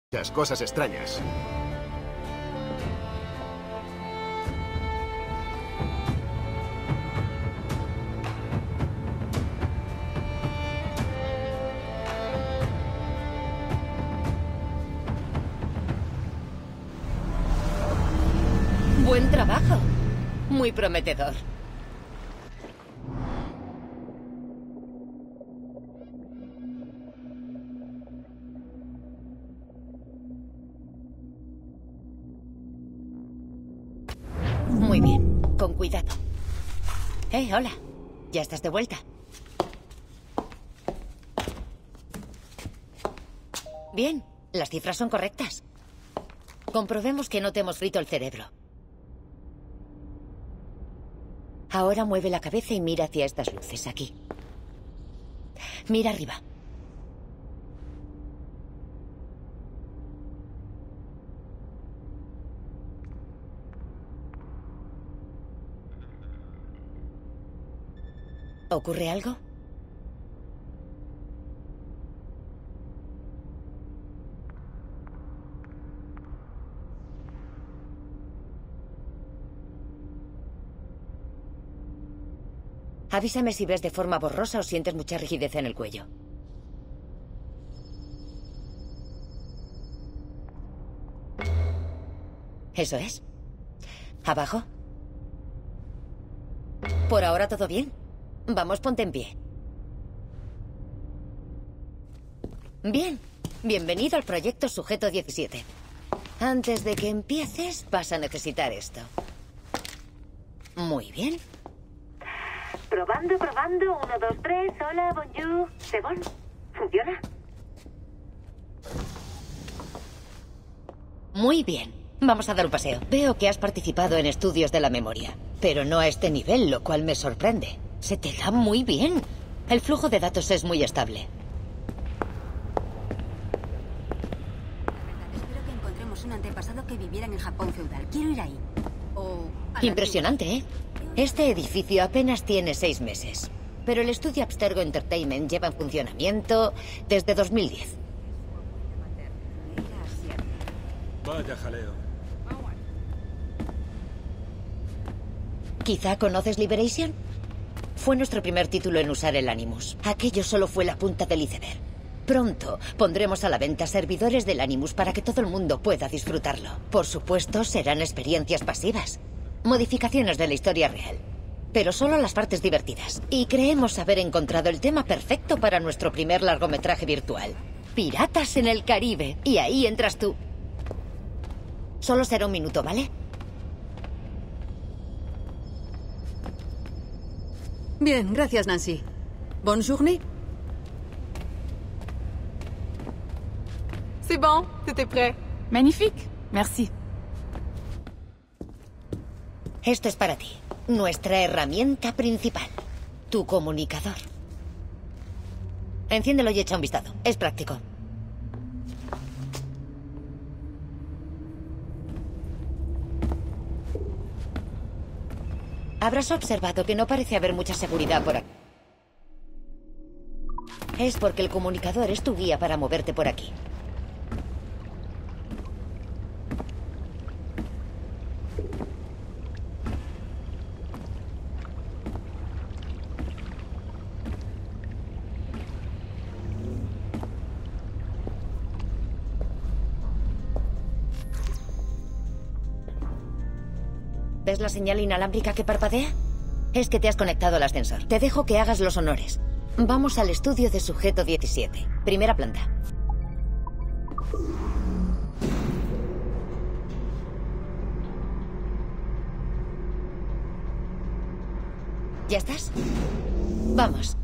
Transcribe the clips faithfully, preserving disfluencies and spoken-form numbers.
Las cosas extrañas. Buen trabajo. Muy prometedor. Muy bien, con cuidado. Eh, hola. ¿Ya estás de vuelta? Bien, las cifras son correctas. Comprobemos que no te hemos frito el cerebro. Ahora mueve la cabeza y mira hacia estas luces, aquí. Mira arriba. ¿Ocurre algo? Avísame si ves de forma borrosa o sientes mucha rigidez en el cuello. Eso es. ¿Abajo? Por ahora todo bien. Vamos, ponte en pie. Bien. Bienvenido al proyecto Sujeto diecisiete. Antes de que empieces, vas a necesitar esto. Muy bien. Probando, probando. Uno, dos, tres. Hola, bonjour. ¿C'est bon? ¿Funciona? Muy bien. Vamos a dar un paseo. Veo que has participado en estudios de la memoria, pero no a este nivel, lo cual me sorprende. Se te da muy bien. El flujo de datos es muy estable. Espero que encontremos un antepasado que viviera en el Japón feudal. Quiero ir ahí. O a la Impresionante, ¿eh? Este edificio apenas tiene seis meses, pero el estudio Abstergo Entertainment lleva en funcionamiento desde dos mil diez. Vaya jaleo. ¿Quizá conoces Liberation? Fue nuestro primer título en usar el Animus. Aquello solo fue la punta del iceberg. Pronto pondremos a la venta servidores del Animus para que todo el mundo pueda disfrutarlo. Por supuesto, serán experiencias pasivas. Modificaciones de la historia real. Pero solo las partes divertidas. Y creemos haber encontrado el tema perfecto para nuestro primer largometraje virtual. Piratas en el Caribe. Y ahí entras tú. Solo será un minuto, ¿vale? Bien, gracias, Nancy. Bonne journée. C'est bon, t'étais prêt. Magnifique, merci. Esto es para ti. Nuestra herramienta principal. Tu comunicador. Enciéndelo y echa un vistazo. Es práctico. Habrás observado que no parece haber mucha seguridad por aquí. Es porque el comunicador es tu guía para moverte por aquí. ¿Ves la señal inalámbrica que parpadea? Es que te has conectado al ascensor. Te dejo que hagas los honores. Vamos al estudio de Sujeto diecisiete. Primera planta. ¿Ya estás? Vamos.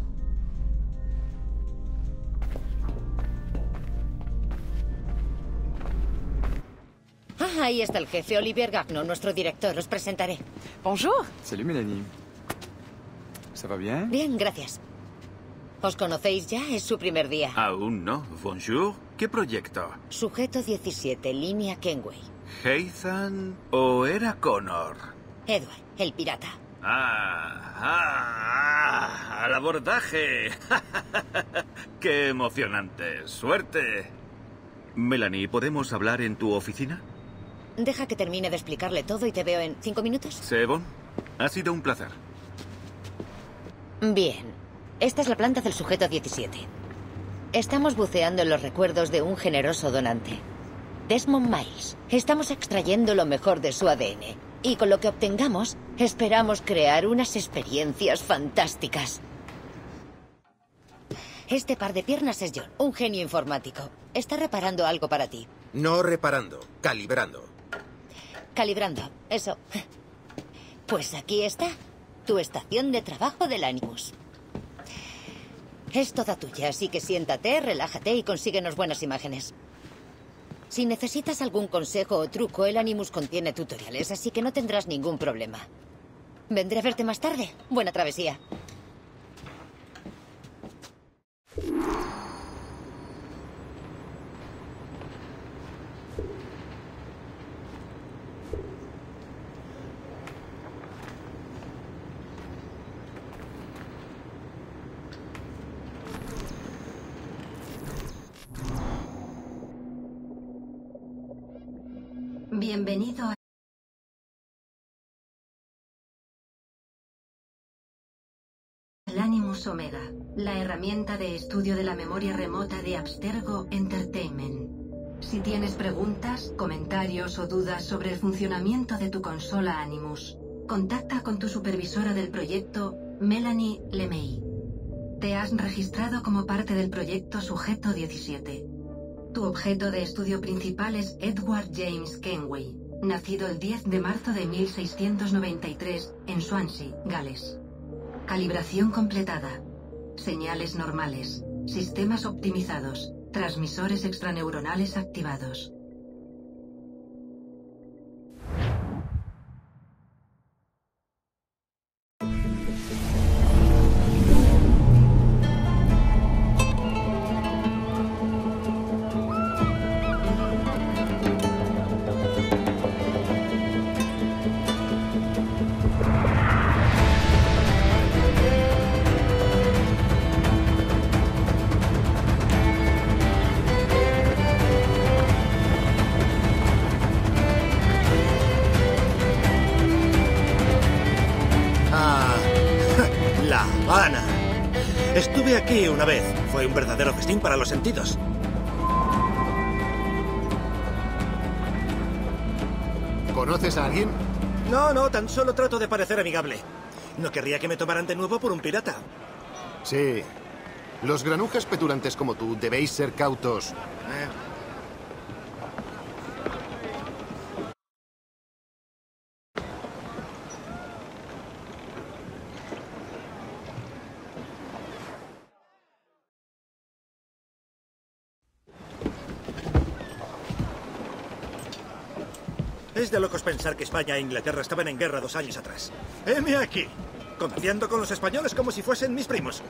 Ah, ahí está el jefe, Olivier Gagnon, nuestro director. Os presentaré. Bonjour. Salut Mélanie. ¿Ça va bien? Bien, gracias. ¿Os conocéis ya? Es su primer día. Aún no. Bonjour. ¿Qué proyecto? Sujeto diecisiete, línea Kenway. ¿Heithan o era Connor? Edward, el pirata. Ah, ah, ah, al abordaje. ¡Qué emocionante! ¡Suerte! Melanie, ¿podemos hablar en tu oficina? Deja que termine de explicarle todo y te veo en cinco minutos. Sebon, ha sido un placer. Bien. Esta es la planta del sujeto diecisiete. Estamos buceando en los recuerdos de un generoso donante, Desmond Miles. Estamos extrayendo lo mejor de su A D N. Y con lo que obtengamos, esperamos crear unas experiencias fantásticas. Este par de piernas es John, un genio informático. Está reparando algo para ti. No reparando, calibrando. Calibrando, eso. Pues aquí está, tu estación de trabajo del Animus. Es toda tuya, así que siéntate, relájate y consíguenos buenas imágenes. Si necesitas algún consejo o truco, el Animus contiene tutoriales, así que no tendrás ningún problema. Vendré a verte más tarde. Buena travesía. Bienvenido a el Animus Omega, la herramienta de estudio de la memoria remota de Abstergo Entertainment. Si tienes preguntas, comentarios o dudas sobre el funcionamiento de tu consola Animus, contacta con tu supervisora del proyecto, Melanie LeMay. Te has registrado como parte del proyecto Sujeto diecisiete. Tu objeto de estudio principal es Edward James Kenway, nacido el diez de marzo de mil seiscientos noventa y tres en Swansea, Gales. Calibración completada. Señales normales. Sistemas optimizados. Transmisores extraneuronales activados. Estuve aquí una vez. Fue un verdadero festín para los sentidos. ¿Conoces a alguien? No, no, tan solo trato de parecer amigable. No querría que me tomaran de nuevo por un pirata. Sí. Los granujas petulantes como tú debéis ser cautos. Eh. Es de locos pensar que España e Inglaterra estaban en guerra dos años atrás. Heme aquí, comerciando con los españoles como si fuesen mis primos.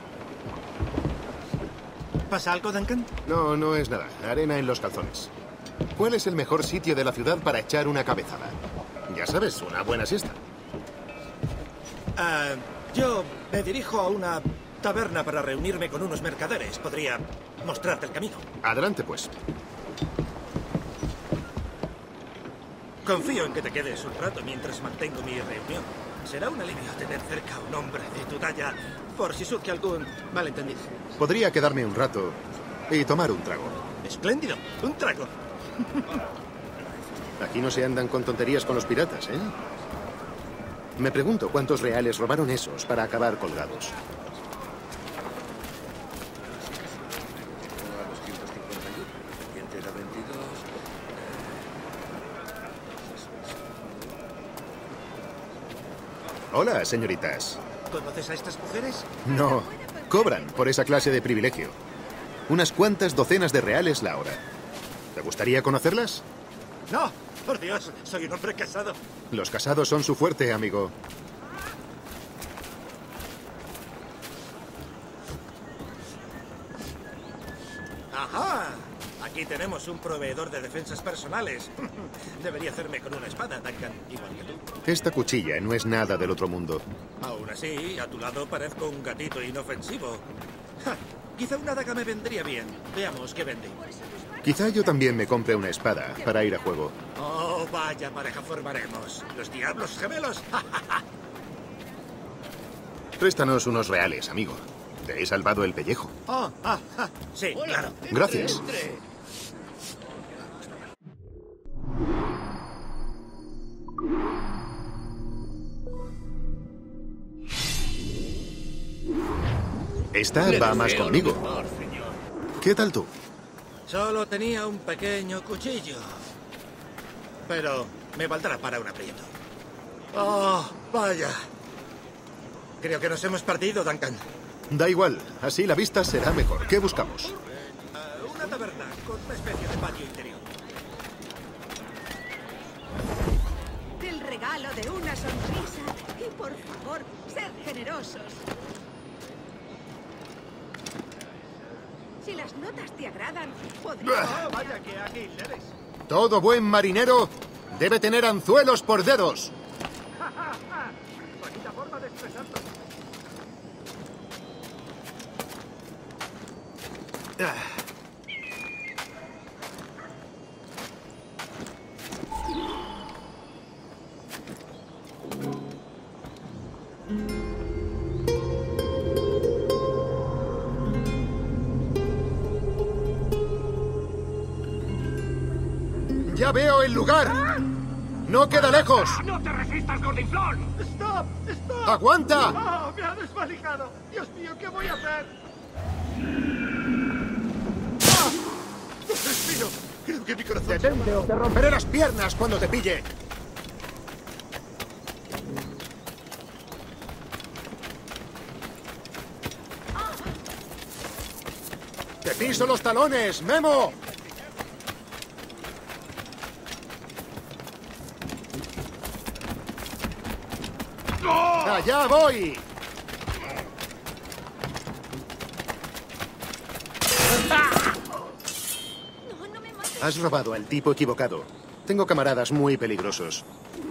¿Pasa algo, Duncan? No, no es nada. Arena en los calzones. ¿Cuál es el mejor sitio de la ciudad para echar una cabezada? Ya sabes, una buena siesta. Uh, yo me dirijo a una taberna para reunirme con unos mercaderes. Podría mostrarte el camino. Adelante, pues. Confío en que te quedes un rato mientras mantengo mi reunión. Será un alivio tener cerca a un hombre de tu talla, por si surge algún malentendido. Podría quedarme un rato y tomar un trago. Espléndido, un trago. Aquí no se andan con tonterías con los piratas, ¿eh? Me pregunto cuántos reales robaron esos para acabar colgados. Hola, señoritas. ¿Conoces a estas mujeres? No, cobran por esa clase de privilegio. Unas cuantas docenas de reales la hora. ¿Te gustaría conocerlas? No, por Dios, soy un hombre casado. Los casados son su fuerte, amigo. ¡Ajá! Aquí tenemos un proveedor de defensas personales. Debería hacerme con una espada, Duncan, igual que tú. Esta cuchilla no es nada del otro mundo. Aún así, a tu lado parezco un gatito inofensivo. Ja, quizá una daga me vendría bien. Veamos qué vende. Quizá yo también me compre una espada para ir a juego. Oh, vaya pareja formaremos. ¿Los diablos gemelos? Préstanos unos reales, amigo. Te he salvado el pellejo. Oh, ah, ah, sí, claro. Gracias. Esta va más conmigo. ¿Qué tal tú? Solo tenía un pequeño cuchillo. Pero me valdrá para un aprieto. Oh, vaya. Creo que nos hemos perdido, Duncan. Da igual, así la vista será mejor. ¿Qué buscamos? Uh, una taberna con una especie de patio interior. El regalo de una sonrisa. Y por favor, sed generosos. Si las notas te agradan, podría... Oh, vaya que ágil eres. Todo buen marinero debe tener anzuelos por dedos. Bonita forma de expresarlo. ¡Ya veo el lugar! ¡No queda lejos! ¡No te resistas, gordinflón! ¡Stop! ¡Stop! ¡Aguanta! ¡Oh, me ha desvalijado! ¡Dios mío, qué voy a hacer! ¡Ah! ¡No respiro! Creo que mi corazón... ¡Detente o te romperé las piernas cuando te pille! ¡Te piso los talones, Memo! ¡Allá voy! Has robado al tipo equivocado. Tengo camaradas muy peligrosos.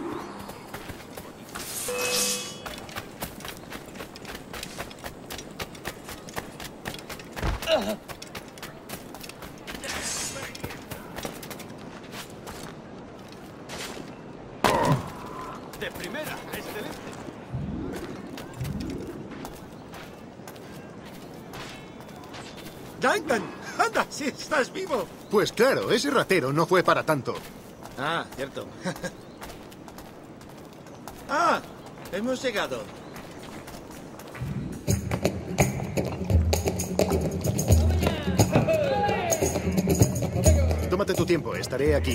De primera, excelente. ¡Duncan! ¡Anda! ¡Sí estás vivo! Pues claro, ese ratero no fue para tanto. Ah, cierto. ¡Ah! Hemos llegado. Tómate tu tiempo, estaré aquí.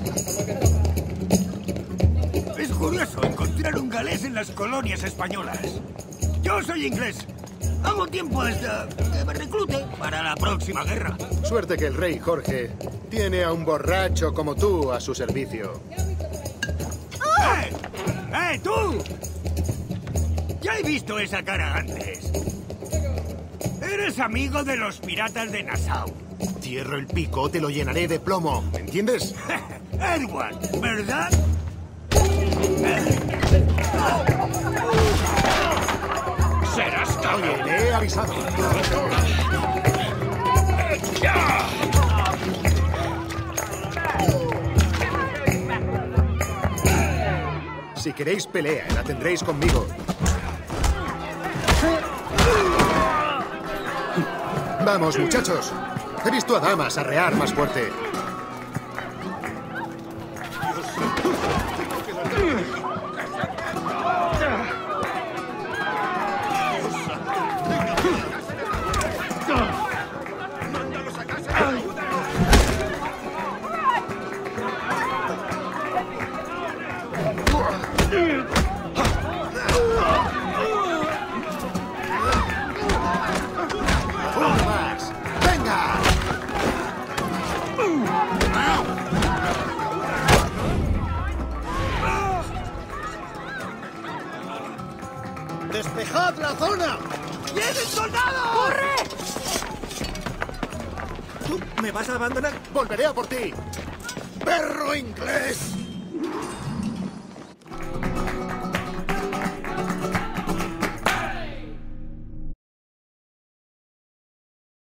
Es curioso encontrar un galés en las colonias españolas. Yo soy inglés. Hago tiempo hasta que me reclute para la próxima guerra. Suerte que el rey Jorge tiene a un borracho como tú a su servicio. ¡Eh! ¡Eh, tú! Ya he visto esa cara antes. Eres amigo de los piratas de Nassau. Cierro el pico, te lo llenaré de plomo. ¿Me entiendes? Edward, ¿verdad? Serás cabrón. Oye, le he avisado. Si queréis pelea, la tendréis conmigo. Vamos, muchachos. He visto a damas arrear más fuerte. ¡Despejad la zona! ¡Vienen soldados! ¡Corre! ¿Tú me vas a abandonar? Volveré a por ti. ¡Perro inglés!